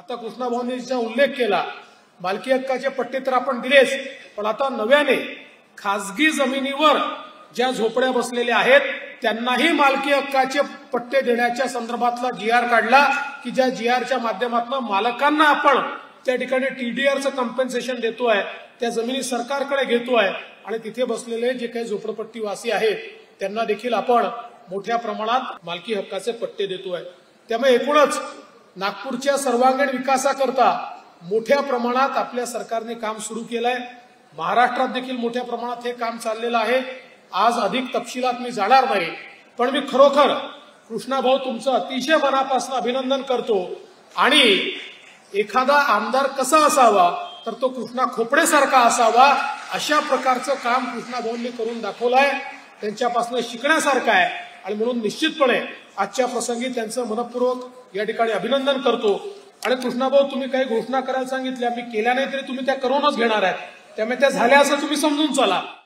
आता कृष्णाभाऊंनीचा उल्लेख केला, मालकी हक्काचे पट्टे तर आपण दिलेच, पण आता नव्याने खासगी जमिनीवर ज्या झोपड्या बसलेल्या आहेत त्यांनाही मालकी हक्काचे पट्टे देण्याच्या संदर्भातला GR काढला की ज्या GRच्या माध्यमातून मालकांना आपण त्या ठिकाणी TDRचं कॉम्पेन्सेशन देतोय, त्या जमिनी सरकारकडे घेतोय आणि तिथे बसलेले जे काही झोपडपट्टीवासी आहेत त्यांना देखील आपण मोठ्या प्रमाणात मालकी हक्काचे पट्टे देतोय। त्यामुळे एकूणच नागपूरच्या सर्वांगीण विकासाकरता मोठ्या प्रमाणात आपल्या सरकारने काम सुरू केलंय। महाराष्ट्रात देखील मोठ्या प्रमाणात हे काम चाललेलं आहे। आज अधिक तपशिलात मी जाणार नाही, पण मी खरोखर कृष्णाभाऊ तुमचं अतिशय मनापासून अभिनंदन करतो आणि एखादा आमदार कसा असावा तर तो कृष्णा खोपडेसारखा असावा, अशा प्रकारचं काम कृष्णाभाऊंनी करून दाखवलंय। त्यांच्यापासून शिकण्यासारखं आहे आणि म्हणून निश्चितपणे आजच्या प्रसंगी त्यांचं मनपूर्वक या ठिकाणी अभिनंदन करतो। आणि कृष्णाभाऊ तुम्ही काही घोषणा करायला सांगितल्या, मी केल्या नाही तरी तुम्ही त्या करूनच घेणार आहेत, त्यामुळे त्या झाल्या असं तुम्ही समजून चला।